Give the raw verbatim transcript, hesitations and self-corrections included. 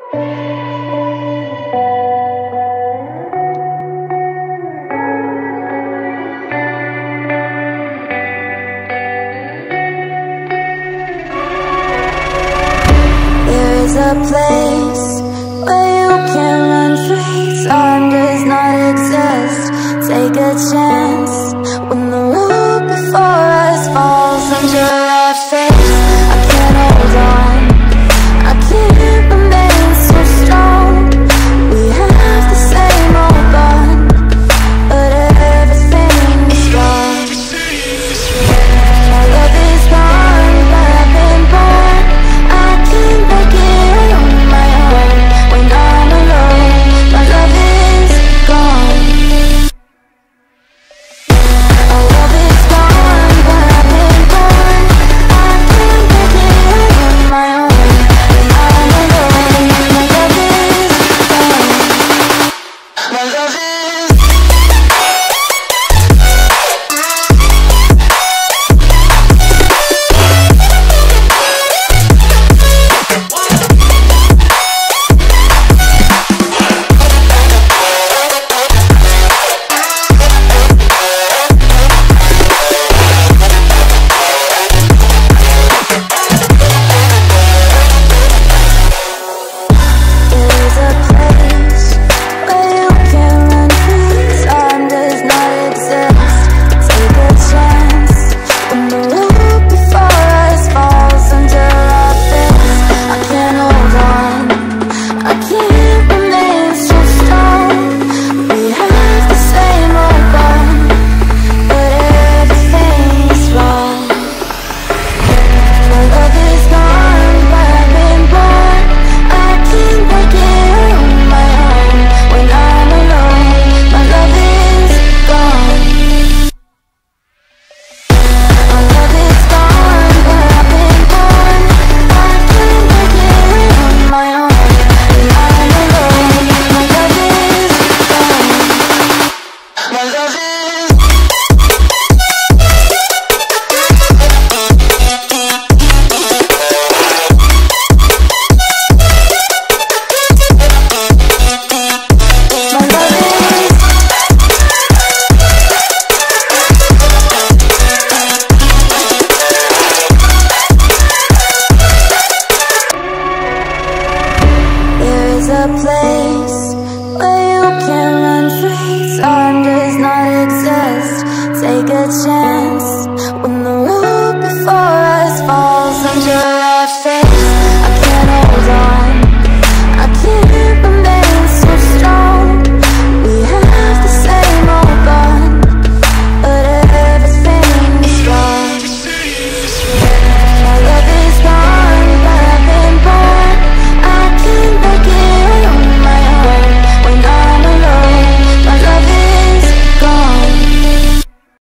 There's a place where you can run free. Time does not exist. Take a chance when the road before us falls under our face. I can't hold on, I can't remain so strong. We have the same old bond, but everything is wrong. My love is gone, but I've been born. I can't make it on my own. When I'm alone, my love is gone. Our love is gone, but I've been born. I can't make it on my own. When I'm alone, my love is gone. My love is a place where you can run free. Time does not exist. Take a chance.